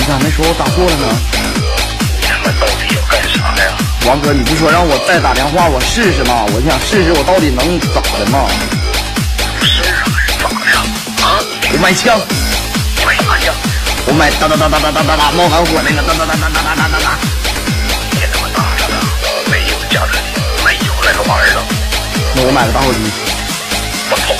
咋没说我打错了呢？ 你他妈到底要干啥呀？ 王哥，你不说让我再打电话我试试吗？我想试试我到底能咋的吗？ 不是啊，是咋的呀？啊？ 我买枪， 你买啥枪？ 我买哒冒完火那个哒。 别他妈打着了，没有加特林，没有那个玩意儿了。 那我买个打火机。 我操！